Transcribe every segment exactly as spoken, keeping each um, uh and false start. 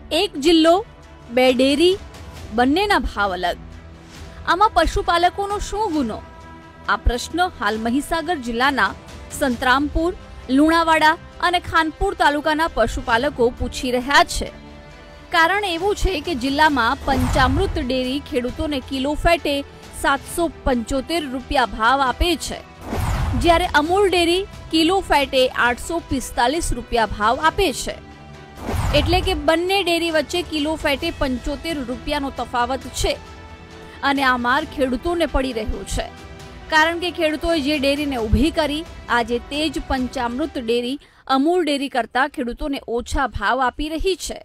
એક જિલ્લો બે ડેરી બંનેના ભાવ અલગ। આમાં પશુપાલકોનો શું ગુનો? આ પ્રશ્ન હાલ મહીસાગર જિલ્લાના સંતરામપુર, લુણાવાડા અને ખાનપુર તાલુકાના પશુપાલકો પૂછી રહ્યા છે। કારણ એવું છે કે જિલ્લામાં પંચામૃત ડેરી ખેડૂતોને કિલો ફેટે સાતસો પંચોતેર રૂપિયા ભાવ આપે છે, જ્યારે અમૂલ ડેરી કિલો ફેટે આઠસો પિસ્તાલીસ રૂપિયા ભાવ આપે છે। એટલે કે બંને ડેરી વચ્ચે કિલો ફેટે પંચોતેર રૂપિયાનો તફાવત છે અને આ માર ખેડૂતોને પડી રહ્યો છે, કારણ કે ખેડૂતોએ જે ડેરીને ઊભી કરી આજે તે જ પંચામૃત ડેરી અમૂલ ડેરી કરતા ખેડૂતોને ઓછા ભાવ આપી રહી છે।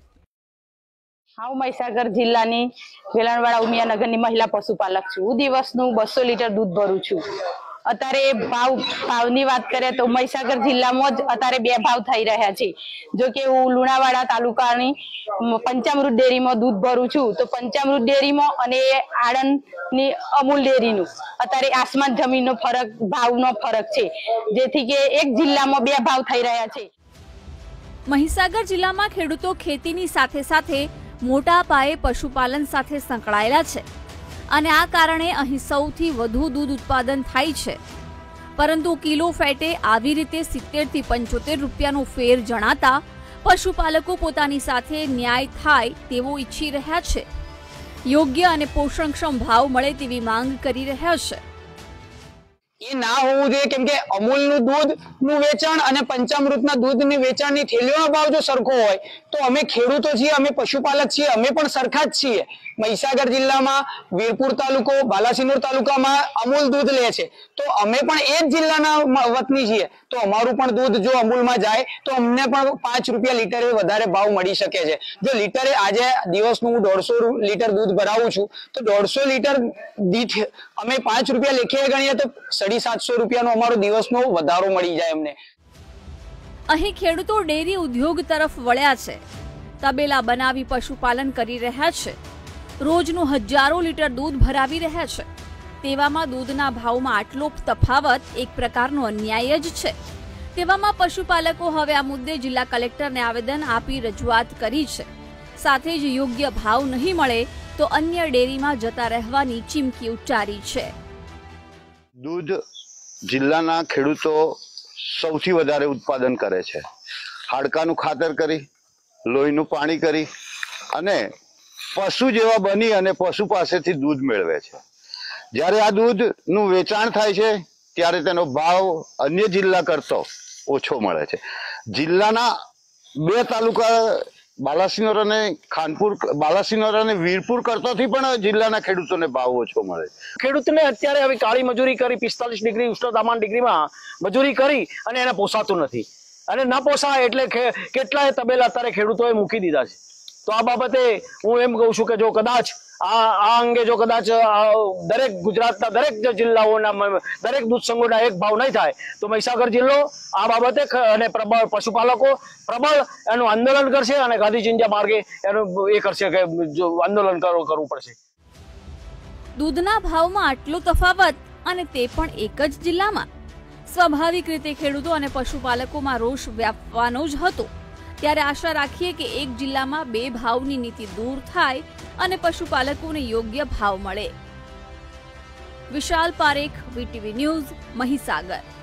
હું મહીસાગર જિલ્લાની વેલણવાડા ઉમિયાનગરની મહિલા પશુપાલક છું। હું દિવસનું બસો લીટર દૂધ ભરું છું। અત્યારે ભાવ ભાવની વાત કરીએ તો મહીસાગર જિલ્લામાં જ અત્યારે બે ભાવ થઈ રહ્યા છે। જો કે હું લુણાવાડા તાલુકાની પંચામૃત ડેરીમાં દૂધ ભરું છું, તો પંચામૃત ડેરીમાં અને આણંદની અમૂલ ડેરીનું અત્યારે આસમાન જમીનનો ફરક, ભાવનો ફરક છે, જેથી કે એક જિલ્લામાં બે ભાવ થઈ રહ્યા છે। મહીસાગર જિલ્લામાં ખેડૂતો ખેતીની સાથે સાથે મોટા પાયે પશુપાલન સાથે સંકળાયેલા છે અને આ કારણે અહીં સૌથી વધુ દૂધ ઉત્પાદન થાય છે, પરંતુ કિલો ફેટે આવી રીતે સિત્તેર થી પંચોતેર રૂપિયાનો ફેર જણાતા પશુપાલકો પોતાની સાથે ન્યાય થાય તેવો ઈચ્છી રહ્યા છે। યોગ્ય અને પોષણક્ષમ ભાવ મળે તેવી માંગ કરી રહ્યા છે। એ ના હોવું જોઈએ, કેમ કે અમૂલનું દૂધનું વેચાણ અને પંચામૃતના દૂધની વેચાણની થેલીઓનો ભાવ જો સરખો હોય તો અમે ખેડૂતો છીએ, અમે પશુપાલક છીએ, અમે પણ સરખા જ છીએ। મહીસાગર જિલ્લામાં વીરપુર તાલુકો, બાલાસિનોર તાલુકામાં અમૂલ દૂધ લે છે, તો અમે પણ એ જ જિલ્લાના વતની છીએ, તો અમારું પણ દૂધ જો અમૂલમાં જાય તો અમને પણ પાંચ રૂપિયા લીટરે વધારે ભાવ મળી શકે છે। જો લીટરે આજે દિવસનું હું દોઢસો લીટર દૂધ ભરાવું છું, તો દોઢસો લીટર દીઠ અમે પાંચ રૂપિયા લેખે ગણીએ તો સાડી સાતસો રૂપિયાનો અમારો દિવસનો વધારો મળી જાય અમને। અહીં ખેડૂતો ડેરી ઉદ્યોગ તરફ વળ્યા છે, તબેલા બનાવી પશુપાલન કરી રહ્યા છે, રોજનું હજારો લીટર દૂધ ભરાવી રહ્યા છે। તેવામાં દૂધના ભાવમાં આટલો તફાવત એક પ્રકારનો અન્યાય જ છે। તેવામાં પશુપાલકો હવે આ મુદ્દે જિલ્લા કલેક્ટરને આવેદન આપી રજૂઆત કરી છે, સાથે જ યોગ્ય ભાવ નહીં મળે તો અન્ય ડેરીમાં જતા રહેવાની ચીમકી ઉચ્ચારી છે। દૂધ જિલ્લાના ખેડૂતો સૌથી વધારે ઉત્પાદન કરે છે। હાડકાનું ખાતર કરી, લોહીનું પાણી કરી અને પશુ જેવા બની અને પશુ પાસેથી દૂધ મેળવે છે। જ્યારે આ દૂધનું વેચાણ થાય છે ત્યારે તેનો ભાવ અન્ય જિલ્લા કરતો ઓછો મળે છે। જિલ્લાના બે તાલુકા બાલાસિનોર અને ખાનપુર, બાલાસિનોર અને વીરપુર કરતાથી પણ જિલ્લાના ખેડૂતોને ભાવ ઓછો મળે છે। ખેડૂતને અત્યારે હવે કાળી મજૂરી કરી પિસ્તાલીસ ડિગ્રી ઉષ્ણતામાન ડિગ્રીમાં મજૂરી કરી અને એને પોસાતું નથી, અને ન પોસાય એટલે કેટલાય તબેલા અત્યારે ખેડૂતોએ મૂકી દીધા છે। તો આ બાબતે હું એમ કહું છું કે જો કદાચ આ આ અંગે જો કદાચ દરેક ગુજરાતના દરેક જિલ્લાઓના દરેક દૂધ સંઘોના એક ભાવ નહીં થાય તો મહીસાગર જિલ્લો આ બાબતે અને પ્રબળ પશુપાલકો પ્રબળ એનું આંદોલન કરશે અને ગાંધી ચિંજા માર્ગે એનું એ કરશે કે જો આંદોલન કરવું પડશે। દૂધના ભાવમાં આટલો તફાવત અને તે પણ એક જ જિલ્લામાં, સ્વાભાવિક રીતે ખેડૂતો અને પશુપાલકોમાં રોષ વ્યાપવાનો જ હતો। ત્યારે આશા રાખીએ કે એક જિલ્લામાં બે ભાવની નીતિ દૂર થાય અને પશુપાલકોને યોગ્ય ભાવ મળે। Vishal Parekh, VTV news, Mahisagar.